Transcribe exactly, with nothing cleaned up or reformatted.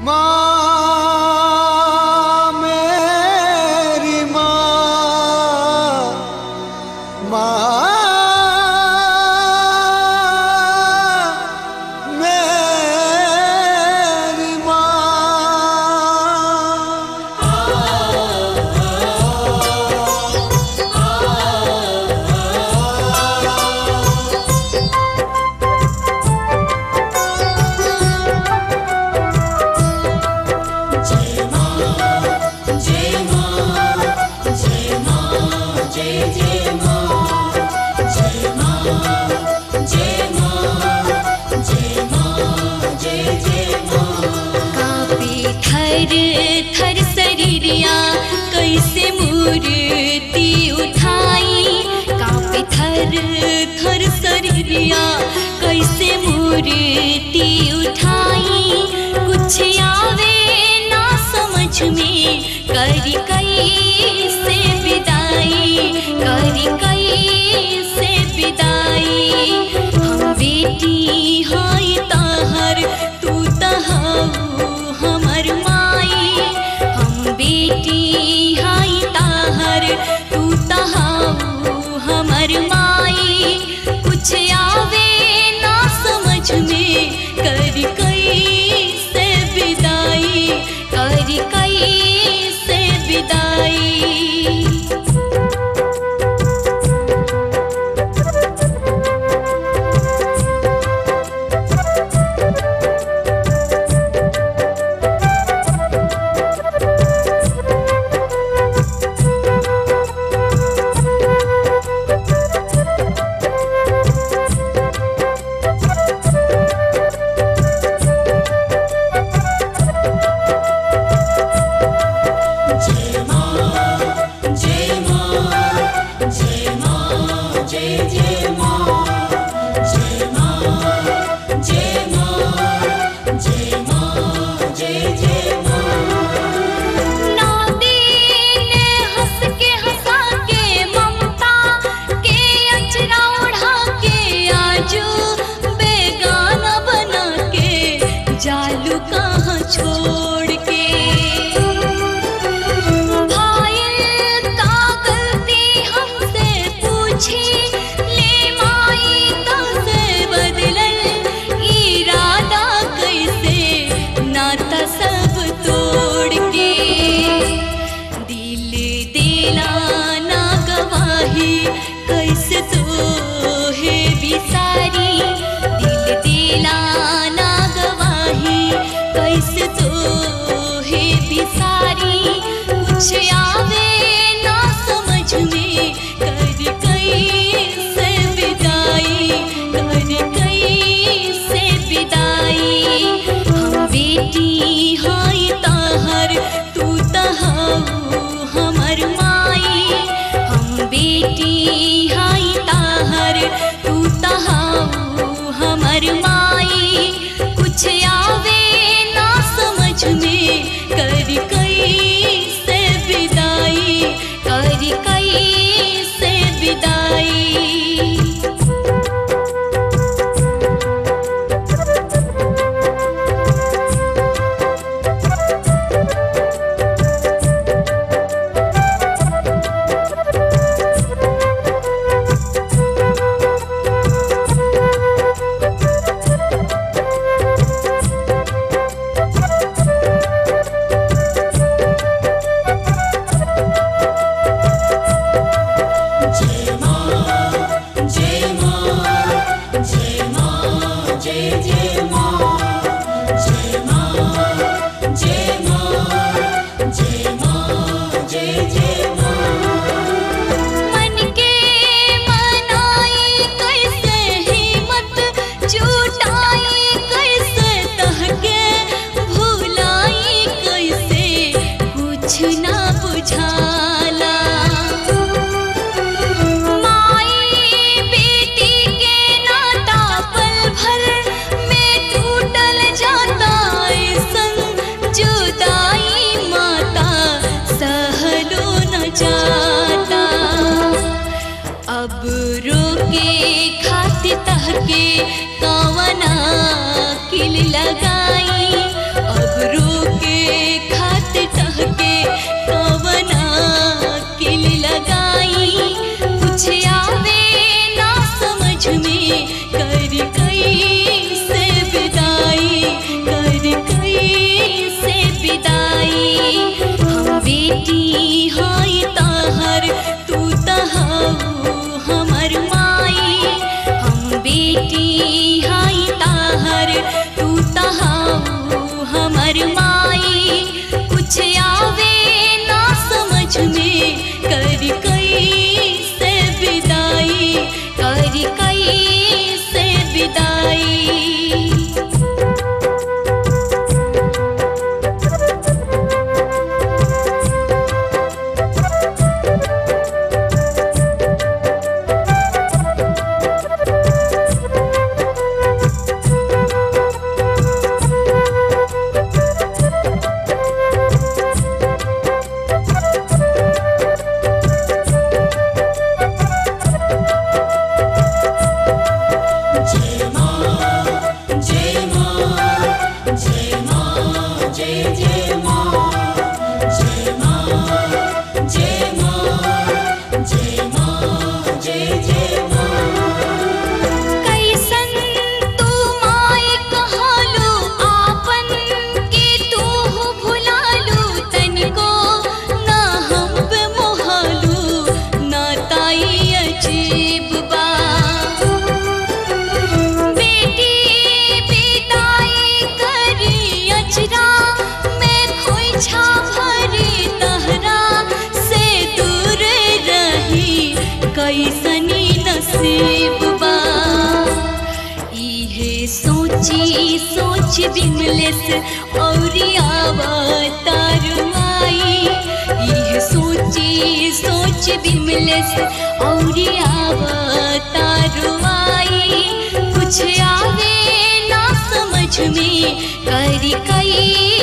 माँ मेरी माँ, माँ मेरी थर शरीरिया कैसे मूर्ति उठाई, कांपे थर थर शरीरिया कैसे मूर्ति उठाई। कुछ आवे ना समझ में करी कैसे विदाई, करी कैसे विदाई। हम बेटी हाय ताहर तू तहाऊ हमर माई, हम बेटी हाय ताहर तू तहाऊ हमर माई। कुछ आवे ना समझ में करी कैसे विदाई, करी कैसे विदाई। छोड़ के भाई का गलती हमसे पूछी, ले माई कैसे बदलल इरादा, कैसे नाता सब तोड़ के। दिल देला ना गवाही कैसे तो है बिसारी, दिल देला ना गवाही कैसे तो है बिसारी। कुछ आवे ना समझ में कर कैसे विदाई, कर कैसे विदाई। हम बेटी हाय ताहर तू तहाऊ हमर माई, हम बेटी हाय ताहर तू तहाऊ हमर माई। कुछ आवे ना समझ में करी कैसे विदाई, करी कैसे विदाई। तहके कवना किल लगाई, अब रो बेटी हाय ताहर तू तहाऊ हमर माई। हम बेटी हाय ताहर तू तहाऊ हमर माई। कुछ आवे ना समझ में कर कई से विदाई, कर कई से विदाई। कैसनी नसीब बा इहे सोची सोच बिमलेस औरी आवतार माई। इहे सोची सोच बिमलेस औरी आवतार माई। कुछ आवे ना समझ में कर कई